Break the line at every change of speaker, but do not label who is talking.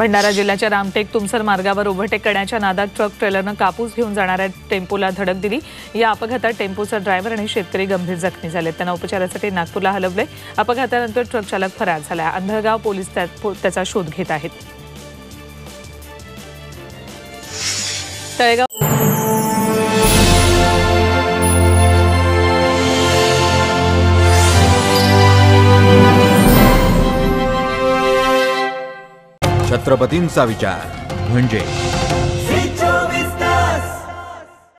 भंडारा जिल्ह्याच्या रामटेक तुमसर मार्गावर ओव्हरटेक करण्याच्या नादात ट्रक ट्रेलरनं कापूस घेऊन जाणाऱ्या टेम्पोला धडक दिली। या अपघातात टेम्पोचा ड्रायव्हर आणि शेतकरी गंभीर जखमी झाले। त्यांना उपचारासाठी नागपूरला हलवले। अपघातानंतर ट्रक चालक फरार झाला। अंधळगाव पोलीस त्याचा शोध घेत आहेत। तळेगाव
छत्रपतींचा विचार म्हणजे